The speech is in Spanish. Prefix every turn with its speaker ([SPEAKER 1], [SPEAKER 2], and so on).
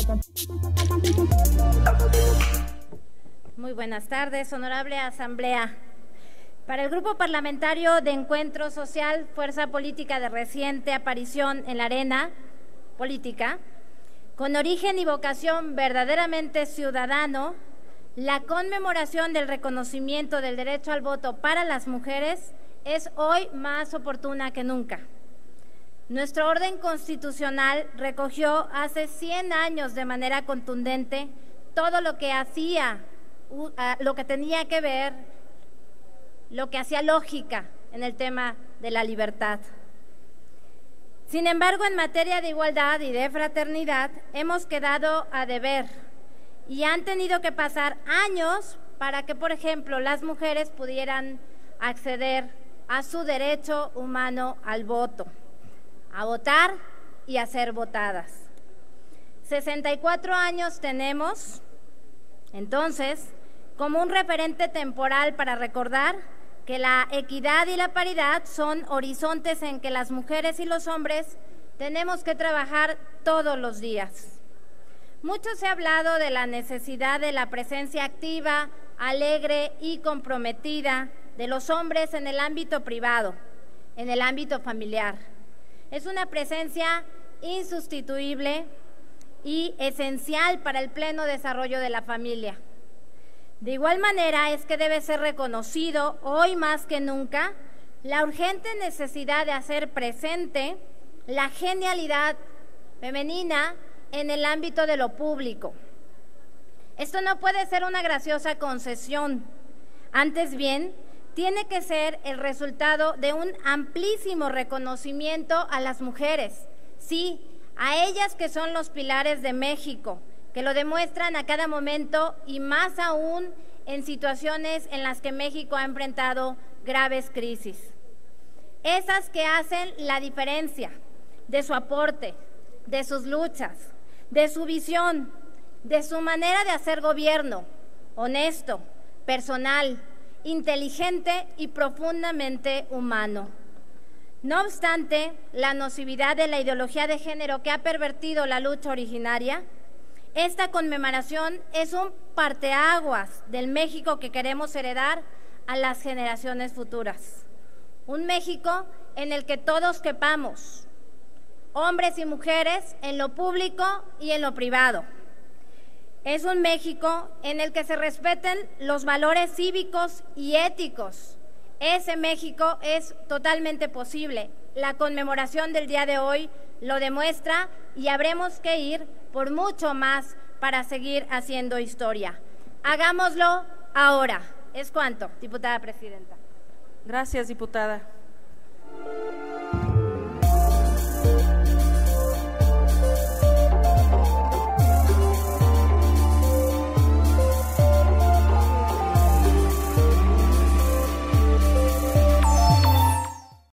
[SPEAKER 1] Muy buenas tardes, honorable asamblea. Para el Grupo Parlamentario de Encuentro Social, fuerza política de reciente aparición en la arena política, con origen y vocación verdaderamente ciudadano, la conmemoración del reconocimiento del derecho al voto para las mujeres es hoy más oportuna que nunca. Nuestro orden constitucional recogió hace 100 años de manera contundente todo lo que hacía, lo que tenía que ver, lo que hacía lógica en el tema de la libertad. Sin embargo, en materia de igualdad y de fraternidad hemos quedado a deber y han tenido que pasar años para que, por ejemplo, las mujeres pudieran acceder a su derecho humano al voto, a votar y a ser votadas. 64 años tenemos, entonces, como un referente temporal para recordar que la equidad y la paridad son horizontes en que las mujeres y los hombres tenemos que trabajar todos los días. Mucho se ha hablado de la necesidad de la presencia activa, alegre y comprometida de los hombres en el ámbito privado, en el ámbito familiar. Es una presencia insustituible y esencial para el pleno desarrollo de la familia. De igual manera es que debe ser reconocido hoy más que nunca la urgente necesidad de hacer presente la genialidad femenina en el ámbito de lo público. Esto no puede ser una graciosa concesión, antes bien, tiene que ser el resultado de un amplísimo reconocimiento a las mujeres, sí, a ellas que son los pilares de México, que lo demuestran a cada momento y más aún en situaciones en las que México ha enfrentado graves crisis. Esas que hacen la diferencia de su aporte, de sus luchas, de su visión, de su manera de hacer gobierno, honesto, personal, inteligente y profundamente humano. No obstante, la nocividad de la ideología de género que ha pervertido la lucha originaria, esta conmemoración es un parteaguas del México que queremos heredar a las generaciones futuras. Un México en el que todos quepamos, hombres y mujeres, en lo público y en lo privado. Es un México en el que se respeten los valores cívicos y éticos. Ese México es totalmente posible. La conmemoración del día de hoy lo demuestra y habremos que ir por mucho más para seguir haciendo historia. Hagámoslo ahora. ¿Es cuanto, diputada presidenta?
[SPEAKER 2] Gracias, diputada.